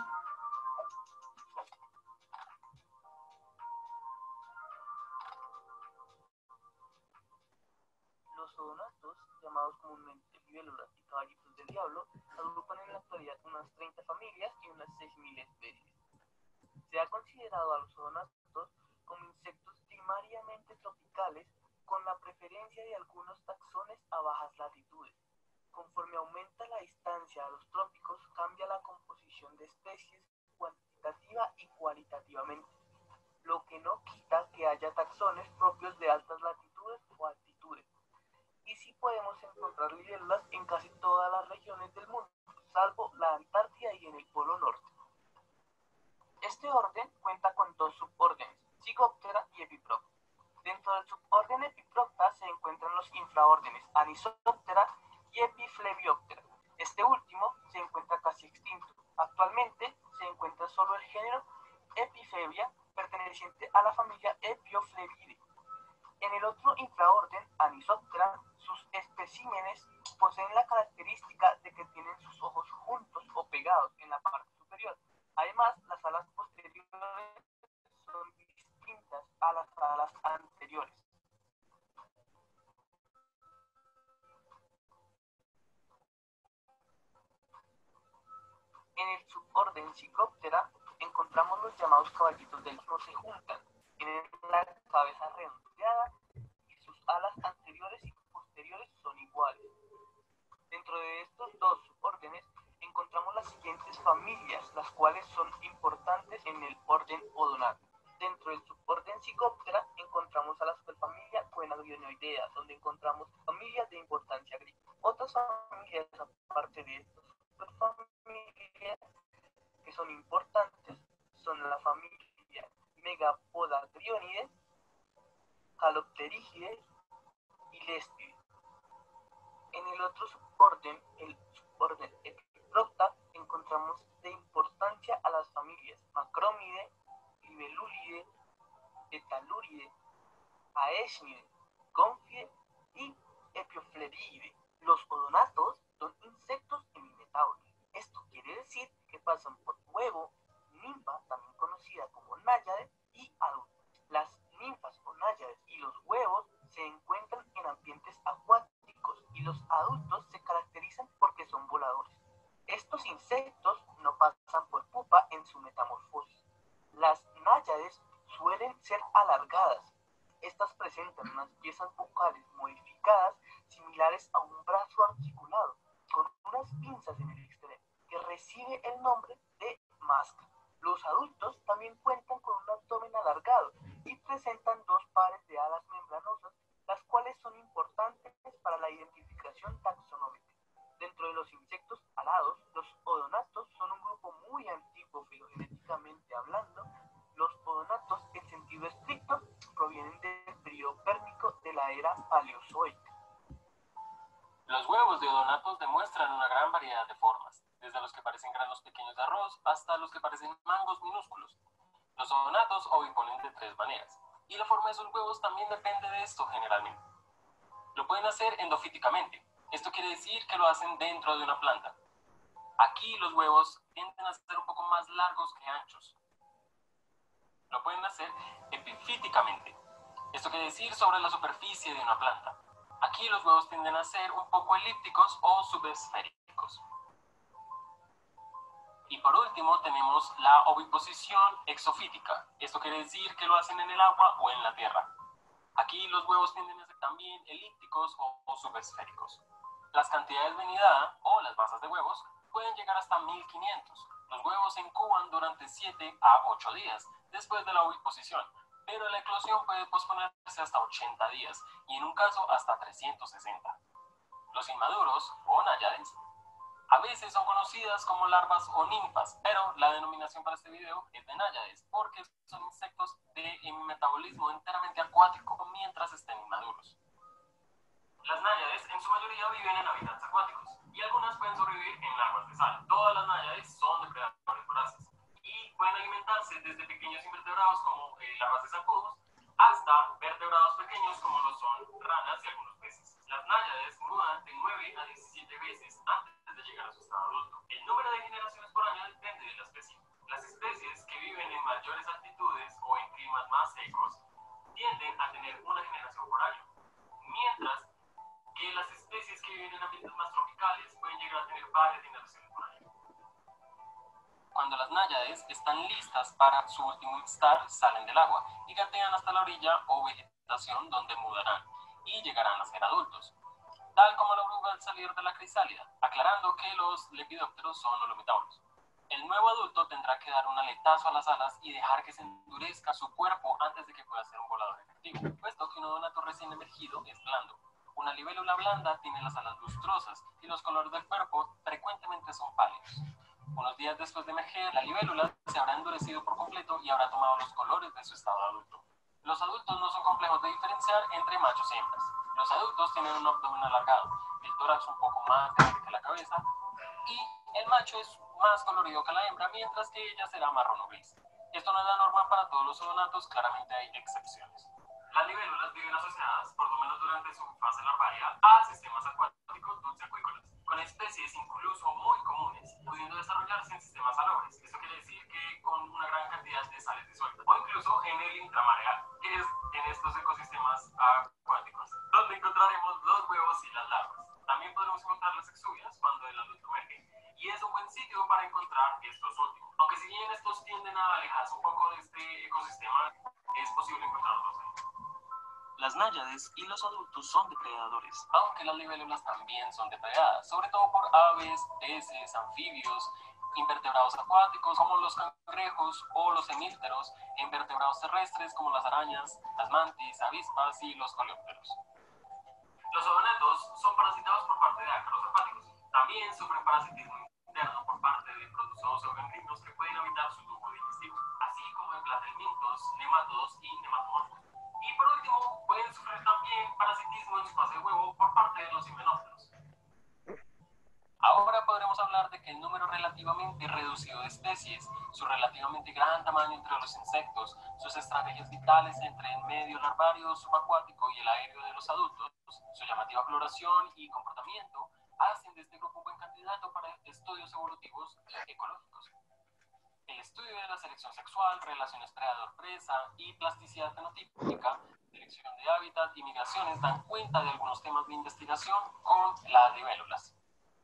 Los odonatos, llamados comúnmente libélulas y caballitos del diablo, agrupan en la actualidad unas 30 familias y unas 6.000 especies. Se ha considerado a los odonatos como insectos primariamente tropicales, con la preferencia de algunos taxones a bajas latitudes. Conforme aumenta la distancia a los trópicos, cambia la composición de especies cuantitativa y cualitativamente, lo que no quita que haya taxones propios de altas latitudes o altitudes. Y sí podemos encontrar libélulas en casi todas las regiones del mundo, salvo la Antártida y en el Polo Norte. Este orden cuenta con dos subórdenes, Zygoptera y Epiprocta. Dentro del suborden Epiprocta se encuentran los infraórdenes Anisoptera y Epiphlebooptera. Este último se encuentra casi extinto. Actualmente se encuentra solo el género Epiphebia, perteneciente a la familia Epiophlebidae. En el otro infraorden, Anisoptera, sus especímenes poseen la característica de que tienen sus ojos juntos o pegados en la parte superior. Además, las alas posteriores son distintas a las alas anteriores. En el suborden Zygoptera encontramos los llamados caballitos del no se juntan. Tienen la cabeza redondeada y sus alas anteriores y posteriores son iguales. Dentro de estos dos subórdenes encontramos las siguientes familias, las cuales son importantes en el orden Odonato. Dentro del suborden Zygoptera encontramos a la superfamilia Coenagrionoidea, donde encontramos familias de importancia agrícola. Otras familias, aparte de estas superfamilias, que son importantes, son la familia Megapodactyonidae, Calopterigidae y Lestide. En el otro suborden, el suborden Epiprocta, encontramos de importancia a las familias Macromidae, Libellulidae, Betaluridae, Aeshnidae, Gomphidae y Epiophlebidae. Los odonatos son insectos hemimetables. Esto quiere decir que pasan por huevo, ninfa, también conocida como náyade, y adulto. Las ninfas o náyades y los huevos se encuentran en ambientes acuáticos y los adultos se caracterizan porque son voladores. Estos insectos no pasan por pupa en su metamorfosis. Las náyades suelen ser alargadas. Estas presentan unas piezas bucales modificadas similares a un brazo articulado, con unas pinzas en el extremo, que recibe el nombre de máscara. Los adultos también cuentan con un abdomen alargado y presentan dos pares de alas membranosas, las cuales son importantes para la identificación taxonómica. Dentro de los insectos alados, los odonatos son un grupo muy antiguo filogenéticamente hablando. Los odonatos, en sentido estricto, provienen del periodo pérmico de la era paleozoica. Los huevos de odonatos demuestran una gran variedad de formas, desde los que parecen granos pequeños de arroz hasta los que parecen mangos minúsculos. Los odonatos oviponen de tres maneras, y la forma de sus huevos también depende de esto generalmente. Lo pueden hacer endofíticamente, esto quiere decir que lo hacen dentro de una planta. Aquí los huevos tienden a ser un poco más largos que anchos. Lo pueden hacer epifíticamente, esto quiere decir sobre la superficie de una planta. Aquí los huevos tienden a ser un poco elípticos o subesféricos. Y por último tenemos la oviposición exofítica. Esto quiere decir que lo hacen en el agua o en la tierra. Aquí los huevos tienden a ser también elípticos o subesféricos. Las cantidades de nidada o las masas de huevos pueden llegar hasta 1500. Los huevos se incuban durante 7 a 8 días después de la oviposición, pero la eclosión puede posponerse hasta 80 días y en un caso hasta 360. Los inmaduros, o náyades, a veces son conocidas como larvas o ninfas, pero la denominación para este video es de náyades, porque son insectos de metabolismo enteramente acuático mientras estén inmaduros. Las náyades en su mayoría viven en hábitats acuáticos, y algunas pueden sobrevivir en aguas de sal. Todas las náyades son depredadores voraces, y pueden alimentarse desde pequeños invertebrados como larvas de zancudos, hasta vertebrados pequeños como lo son ranas y algunos peces. Las náyades mudan de 9 a 17 veces antes de llegar a su estado adulto. El número de generaciones por año depende de la especie. Las especies que viven en mayores altitudes o en climas más secos tienden a tener una generación por año, mientras que las especies que viven en ambientes más tropicales pueden llegar a tener varias generaciones por año. Cuando las náyades están listas para su último instar, salen del agua y gatean hasta la orilla o vegetación donde mudarán y llegarán a ser adultos, tal como la oruga al salir de la crisálida, aclarando que los lepidópteros son holomitauros. El nuevo adulto tendrá que dar un aletazo a las alas y dejar que se endurezca su cuerpo antes de que pueda ser un volador efectivo, puesto que un odonato recién emergido es blando. Una libélula blanda tiene las alas lustrosas y los colores del cuerpo frecuentemente son pálidos. Unos días después de emerger, la libélula se habrá endurecido por completo y habrá tomado los colores de su estado adulto. Los adultos no son complejos de diferenciar entre machos y hembras. Los adultos tienen un abdomen alargado, el tórax un poco más grande que la cabeza, y el macho es más colorido que la hembra, mientras que ella será marrón o gris. Esto no es la norma para todos los odonatos, claramente hay excepciones. Las libélulas viven asociadas, por lo menos durante su fase larvaria, a sistemas acuáticos dulceacuícolas, con especies incluso muy comunes, pudiendo desarrollarse en sistemas salobres. Esto quiere decir que con una gran cantidad de sales disueltas, o incluso en el intramareal, que es en estos ecosistemas acuáticos, donde encontraremos los huevos y las larvas. También podremos encontrar las exuvias cuando el adulto emerge, y es un buen sitio para encontrar estos últimos. Aunque si bien estos tienden a alejarse un poco de este ecosistema, es posible encontrarlos ahí. Las náyades y los adultos son depredadores, aunque las libélulas también son depredadas, sobre todo por aves, peces, anfibios, invertebrados acuáticos como los cangrejos o los hemípteros, e invertebrados terrestres como las arañas, las mantis, avispas y los coleópteros. Los odonatos son parasitados por parte de ácaros acuáticos. También sufren parasitismo interno por parte de protozoos o ganglios que pueden habitar su tubo digestivo, así como de platelmintos, nemátodos y nematomorfos. Y por último, pueden sufrir también parasitismo en su fase de huevo por parte de los himenópteros. Ahora podremos hablar de que el número relativamente reducido de especies, su relativamente gran tamaño entre los insectos, sus estrategias vitales entre el medio larvario, subacuático y el aéreo de los adultos, su llamativa floración y comportamiento, hacen de este grupo un buen candidato para estudios evolutivos ecológicos. El estudio de la selección sexual, relaciones predador-presa y plasticidad fenotípica, selección de hábitat y migraciones dan cuenta de algunos temas de investigación con las libélulas.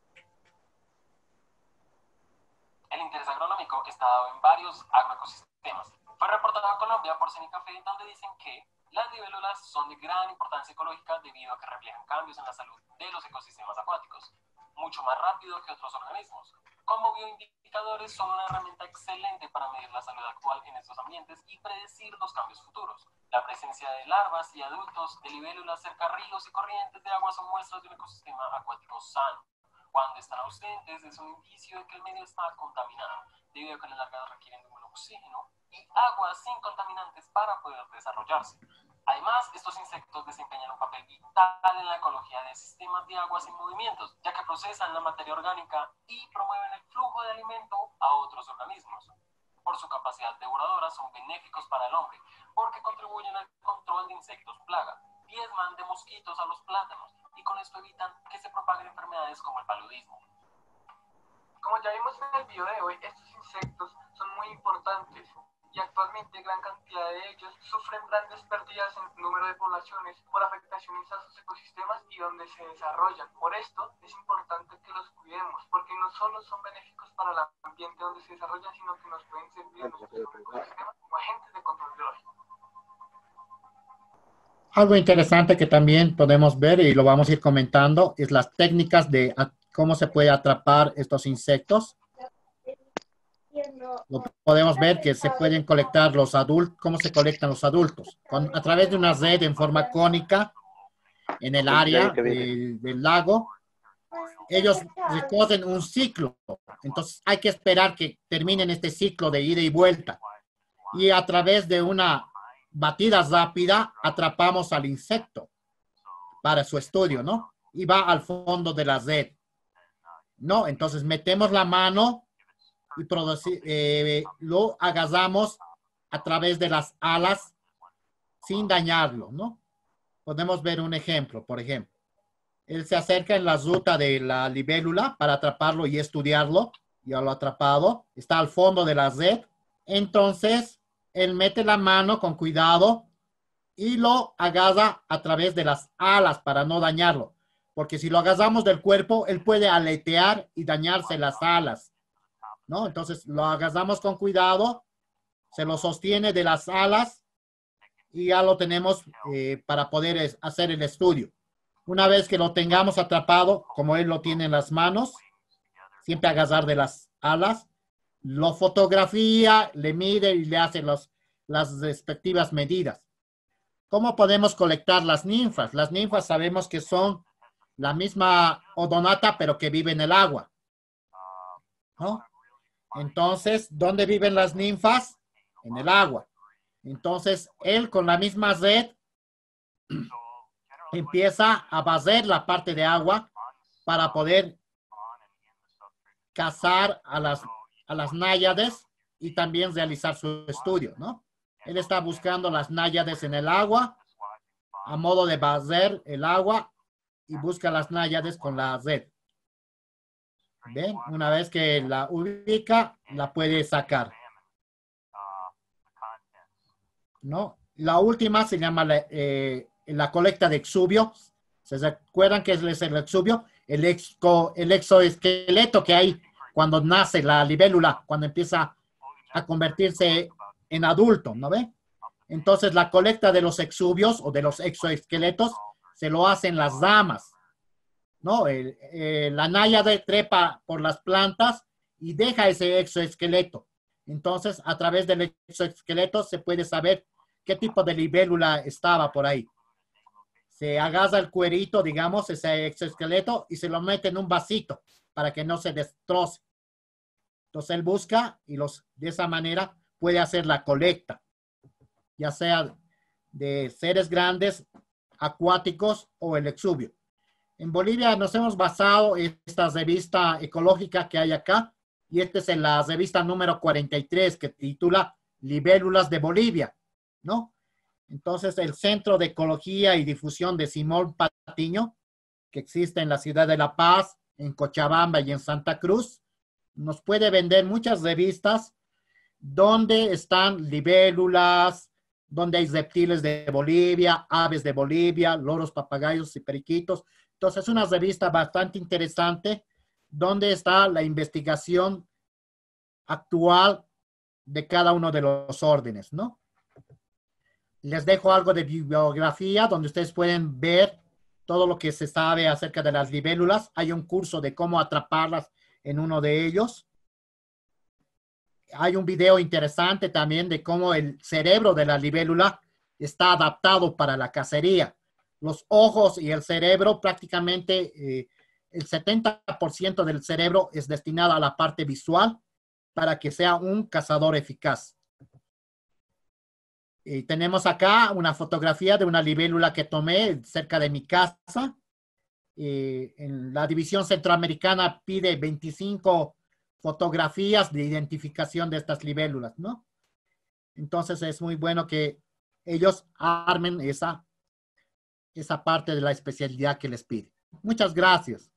El interés agronómico está dado en varios agroecosistemas. Fue reportado en Colombia por Cenicafé, donde dicen que las libélulas son de gran importancia ecológica debido a que reflejan cambios en la salud de los ecosistemas acuáticos, mucho más rápido que otros organismos. Como bioindicadores son una herramienta excelente para medir la salud actual en estos ambientes y predecir los cambios futuros. La presencia de larvas y adultos de libélulas cerca a ríos y corrientes de agua son muestras de un ecosistema acuático sano. Cuando están ausentes es un indicio de que el medio está contaminado, debido a que las larvas requieren de un buen oxígeno y agua sin contaminantes para poder desarrollarse. Además, estos insectos desempeñan un papel vital en la ecología de sistemas de aguas en movimientos, ya que procesan la materia orgánica y promueven el flujo de alimento a otros organismos. Por su capacidad devoradora son benéficos para el hombre, porque contribuyen al control de insectos plaga, diezman de mosquitos a los plátanos y con esto evitan que se propaguen enfermedades como el paludismo. Como ya vimos en el video de hoy, estos insectos son muy importantes y actualmente gran cantidad de ellos sufren grandes pérdidas en número de poblaciones por afectaciones a sus ecosistemas y donde se desarrollan. Por esto es importante que los cuidemos, porque no solo son benéficos para el ambiente donde se desarrollan, sino que nos pueden servir en nuestro ecosistema como agentes de control biológico. Algo interesante que también podemos ver y lo vamos a ir comentando es las técnicas de cómo se puede atrapar estos insectos. Podemos ver que se pueden colectar los adultos, cómo se colectan los adultos, a través de una red en forma cónica en el área del lago. ellos recorren un ciclo. Entonces hay que esperar que terminen este ciclo de ida y vuelta. Y a través de una batida rápida atrapamos al insecto para su estudio, ¿no? Y va al fondo de la red, ¿no? Entonces metemos la mano y lo agarramos a través de las alas sin dañarlo, ¿no? Podemos ver un ejemplo, por ejemplo. Él se acerca en la ruta de la libélula para atraparlo y estudiarlo. Ya lo ha atrapado. Está al fondo de la red. Entonces, él mete la mano con cuidado y lo agarra a través de las alas para no dañarlo. Porque si lo agarramos del cuerpo, él puede aletear y dañarse las alas, ¿no? Entonces, lo agarramos con cuidado, se lo sostiene de las alas y ya lo tenemos para poder hacer el estudio. Una vez que lo tengamos atrapado, como él lo tiene en las manos, siempre agarrar de las alas, lo fotografía, le mide y le hace las respectivas medidas. ¿Cómo podemos colectar las ninfas? Las ninfas sabemos que son la misma odonata, pero que vive en el agua, ¿no? Entonces, ¿dónde viven las ninfas? En el agua. Entonces, él con la misma red empieza a barrer la parte de agua para poder cazar a las náyades y también realizar su estudio, ¿no? Él está buscando las náyades en el agua a modo de barrer el agua y busca las náyades con la red. ¿Ven? Una vez que la ubica, la puede sacar, ¿no? La última se llama la colecta de exuvio. ¿Se recuerdan qué es el exuvio? El exoesqueleto que hay cuando nace la libélula, cuando empieza a convertirse en adulto, ¿no ve? Entonces, la colecta de los exuvios o de los exoesqueletos se lo hacen las damas, ¿no? La náyade trepa por las plantas y deja ese exoesqueleto. Entonces, a través del exoesqueleto se puede saber qué tipo de libélula estaba por ahí. Se agarra el cuerito, digamos, ese exoesqueleto y se lo mete en un vasito para que no se destroce. Entonces él busca y de esa manera puede hacer la colecta, ya sea de seres grandes, acuáticos o el exuvio. En Bolivia nos hemos basado en esta revista ecológica que hay acá, y esta es la revista número 43 que titula Libélulas de Bolivia, ¿no? Entonces el Centro de Ecología y Difusión de Simón Patiño, que existe en la ciudad de La Paz, en Cochabamba y en Santa Cruz, nos puede vender muchas revistas donde están libélulas, donde hay reptiles de Bolivia, aves de Bolivia, loros, papagayos y periquitos. Entonces es una revista bastante interesante donde está la investigación actual de cada uno de los órdenes, ¿no? Les dejo algo de bibliografía donde ustedes pueden ver todo lo que se sabe acerca de las libélulas. Hay un curso de cómo atraparlas en uno de ellos. Hay un video interesante también de cómo el cerebro de la libélula está adaptado para la cacería. Los ojos y el cerebro, prácticamente el 70% del cerebro es destinado a la parte visual para que sea un cazador eficaz. Y tenemos acá una fotografía de una libélula que tomé cerca de mi casa. En la división centroamericana pide 25 fotografías de identificación de estas libélulas, ¿no? Entonces es muy bueno que ellos armen esa parte de la especialidad que les pide. Muchas gracias.